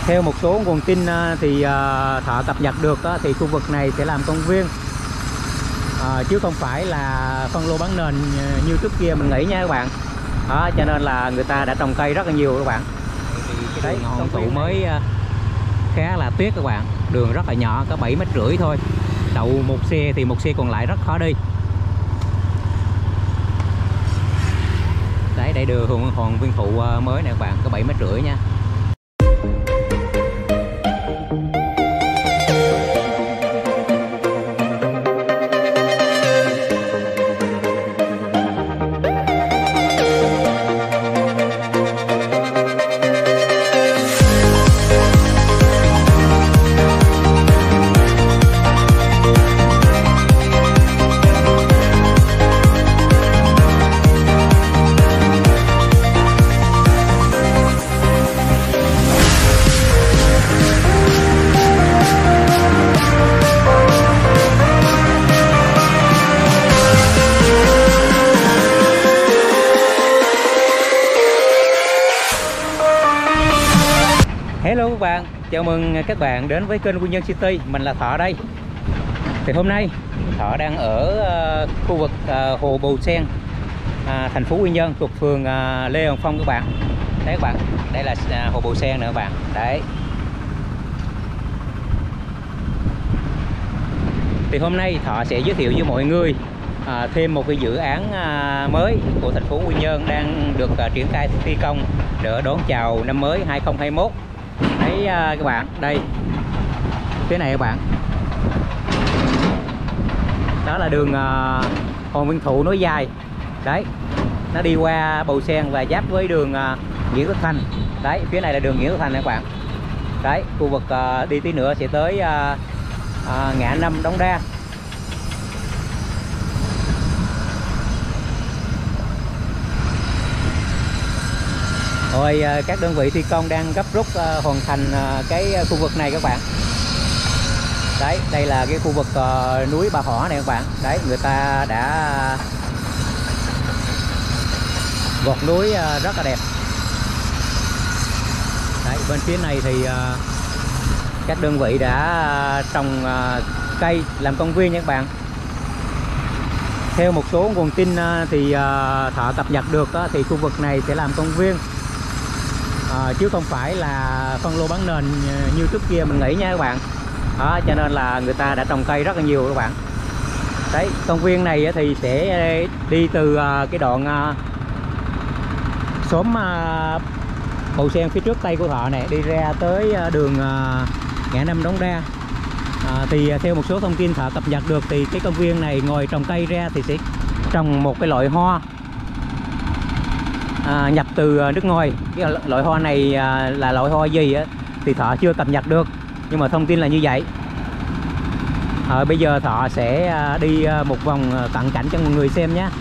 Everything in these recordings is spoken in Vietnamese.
Theo một số nguồn tin thì Thọ cập nhật được thì khu vực này sẽ làm công viên, chứ không phải là phân lô bán nền như trước kia mình nghĩ nha các bạn. Đó, cho nên là người ta đã trồng cây rất là nhiều các bạn. Thì cái đường Hội Tụ mới khá là tiếc các bạn, đường rất là nhỏ, có 7,5 mét thôi, đậu một xe thì một xe còn lại rất khó đi. Đấy, đây đường Hoàng Văn Thụ mới này các bạn, có 7,5 mét nha. Hello các bạn, chào mừng các bạn đến với kênh Quy Nhơn City. Mình là Thọ đây. Thì hôm nay Thọ đang ở khu vực Hồ Bầu Sen, thành phố Quy Nhơn, thuộc phường Lê Hồng Phong các bạn. Đấy các bạn, đây là Hồ Bầu Sen nữa các bạn. Đấy. Thì hôm nay Thọ sẽ giới thiệu với mọi người thêm một cái dự án mới của thành phố Quy Nhơn đang được triển khai thi công để đón chào năm mới 2021. Đấy các bạn, đây cái này các bạn, đó là đường Hoàng Văn Thụ nối dài. Đấy, nó đi qua Bầu Sen và giáp với đường Nguyễn Tất Thành. Đấy, phía này là đường Nguyễn Tất Thành các bạn. Đấy, khu vực đi tí nữa sẽ tới ngã năm Đống Đa. Rồi các đơn vị thi công đang gấp rút hoàn thành cái khu vực này các bạn. Đấy, đây là cái khu vực núi Bà Hỏ này các bạn. Đấy, người ta đã gọt núi rất là đẹp. Đấy, bên phía này thì các đơn vị đã trồng cây làm công viên nha các bạn. Theo một số nguồn tin thì Thọ cập nhật được thì khu vực này sẽ làm công viên, chứ không phải là phân lô bán nền như trước kia mình nghĩ nha các bạn. Đó, cho nên là người ta đã trồng cây rất là nhiều các bạn. Đấy, công viên này thì sẽ đi từ cái đoạn xóm Bầu Sen phía trước tây của Thọ này, đi ra tới đường ngã năm Đống Đa. Thì theo một số thông tin Thọ cập nhật được thì cái công viên này ngoài trồng cây ra thì sẽ trồng một cái loại hoa nhập từ nước ngoài. Cái loại hoa này là loại hoa gì thì Thọ chưa cập nhật được, nhưng mà thông tin là như vậy. Bây giờ Thọ sẽ đi một vòng cận cảnh cho mọi người xem nhé.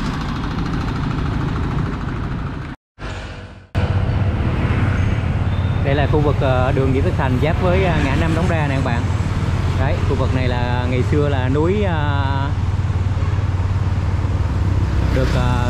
Đây là khu vực đường Nguyễn Tất Thành giáp với ngã năm Đống Đa này các bạn. Đấy, khu vực này là ngày xưa là núi được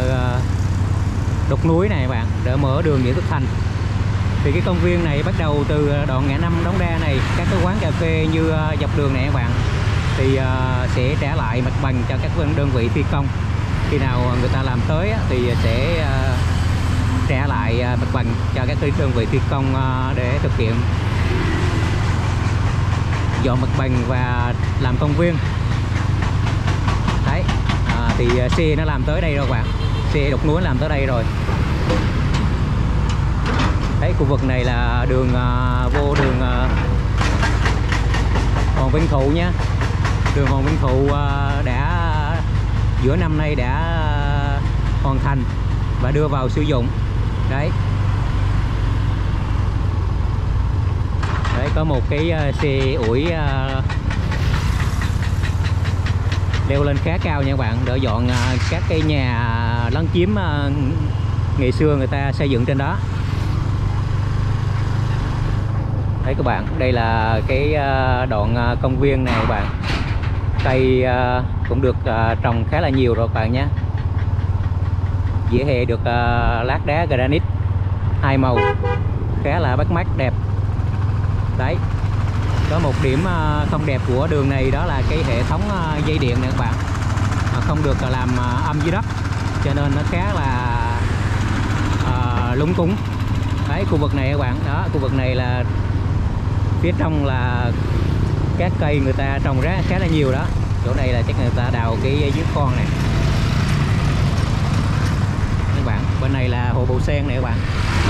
đục núi này các bạn, để mở đường Nguyễn Tất Thành. Thì cái công viên này bắt đầu từ đoạn ngã năm Đống Đa này, các cái quán cà phê như dọc đường này các bạn thì sẽ trả lại mặt bằng cho các đơn vị thi công. Khi nào người ta làm tới thì sẽ trả lại mặt bằng cho các đơn vị thi công để thực hiện dọn mặt bằng và làm công viên. Đấy, thì xe nó làm tới đây rồi các bạn, xe đục núi làm tới đây rồi. Đấy, khu vực này là đường vô đường Hoàng Văn Thụ nhé. Đường Hoàng Văn Thụ đã giữa năm nay đã hoàn thành và đưa vào sử dụng. Đấy, đấy có một cái xe ủi leo lên khá cao nha các bạn, để dọn các cái nhà lấn chiếm ngày xưa người ta xây dựng trên đó. Đấy các bạn, đây là cái đoạn công viên này các bạn. Cây cũng được trồng khá là nhiều rồi các bạn nhé. Vỉa hè được lát đá granite 2 màu, khá là bắt mắt đẹp. Đấy, có một điểm không đẹp của đường này đó là cái hệ thống dây điện này các bạn, không được làm âm dưới đất, cho nên nó khá là lúng túng. Đấy, khu vực này các bạn, đó khu vực này là phía trong là các cây người ta trồng khá là nhiều đó. Chỗ này là chắc người ta đào cái giếng khoan này các bạn. Bên này là hồ bầu sen này các bạn.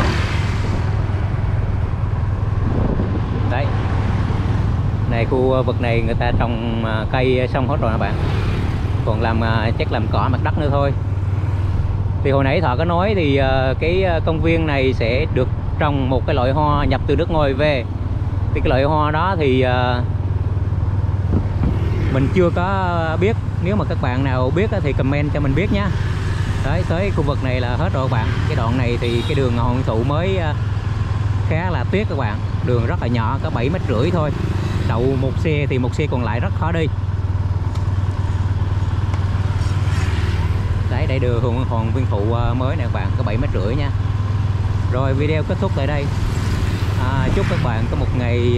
Đấy, này khu vực này người ta trồng cây xong hết rồi các bạn, còn làm chắc làm cỏ mặt đất nữa thôi. Thì hồi nãy Thọ có nói thì cái công viên này sẽ được trồng một cái loại hoa nhập từ nước ngoài về. Thì cái loại hoa đó thì mình chưa có biết. Nếu mà các bạn nào biết thì comment cho mình biết nhé. Đấy, tới khu vực này là hết rồi các bạn. Cái đoạn này thì cái đường Hội Tụ mới khá là tiếc các bạn. Đường rất là nhỏ, có 7,5 mét thôi. Đậu một xe thì một xe còn lại rất khó đi. Đấy, đây đường Hoàng Văn Thụ mới nè các bạn, có 7,5 mét nha. Rồi video kết thúc tại đây. Chúc các bạn có một ngày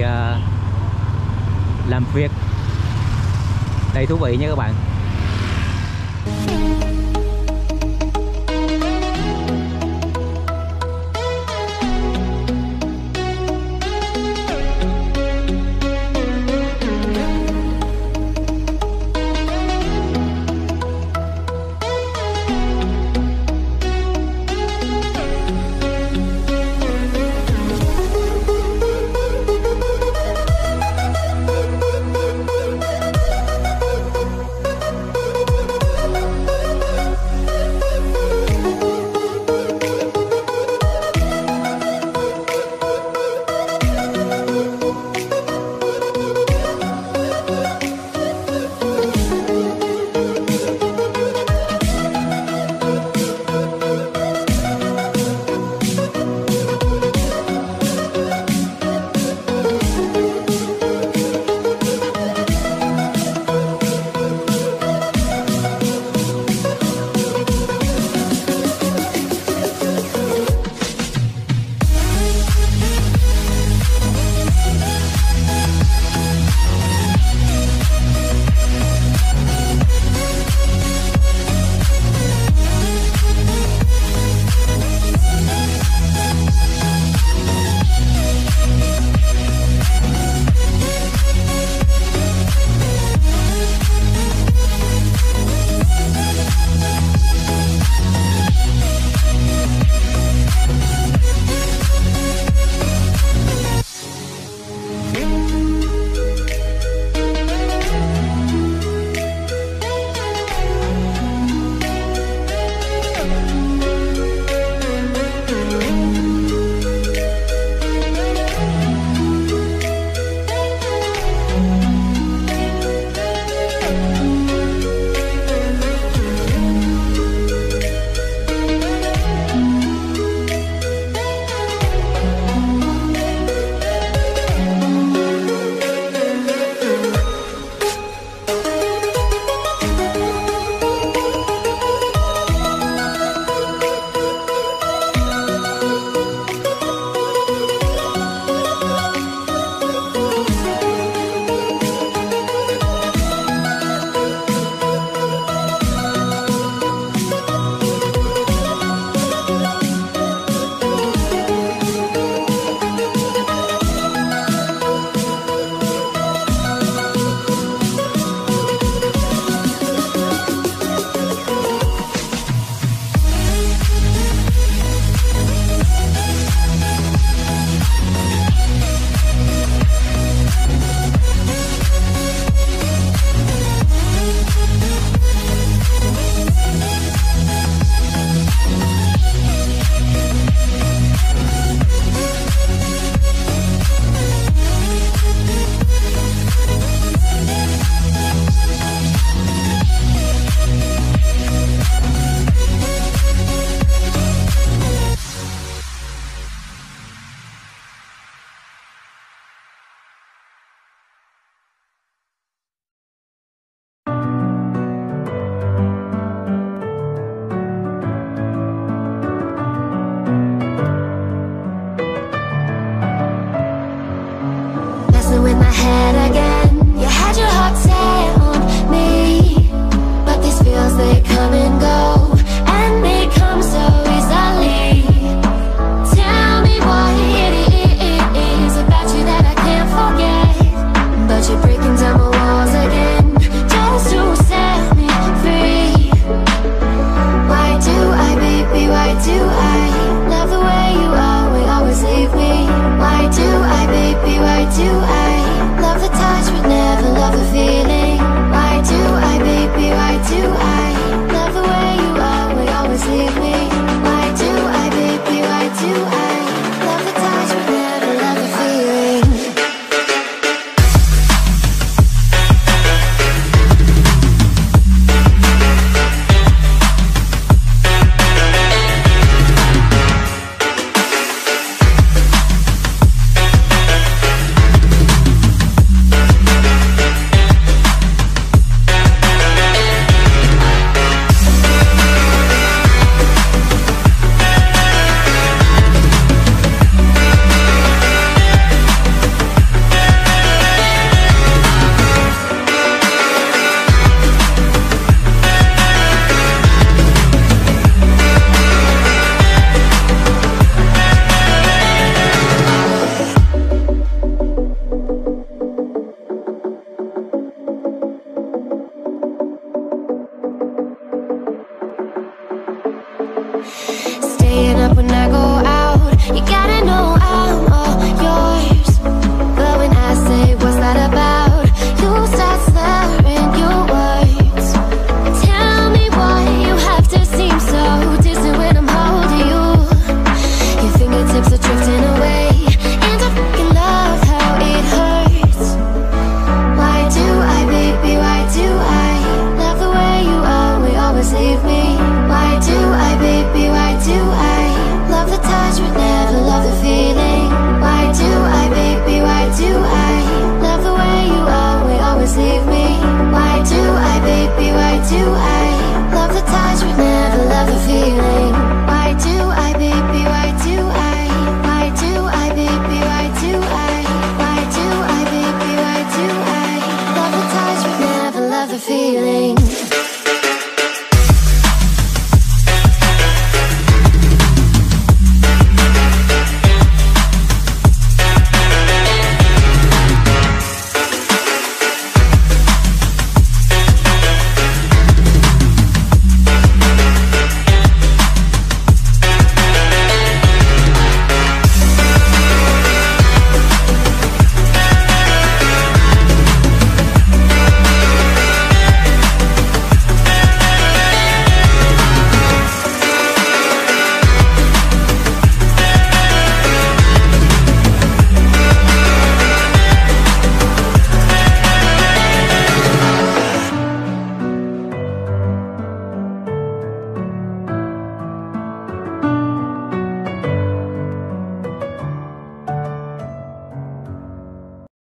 làm việc đầy thú vị nha các bạn. in my head again.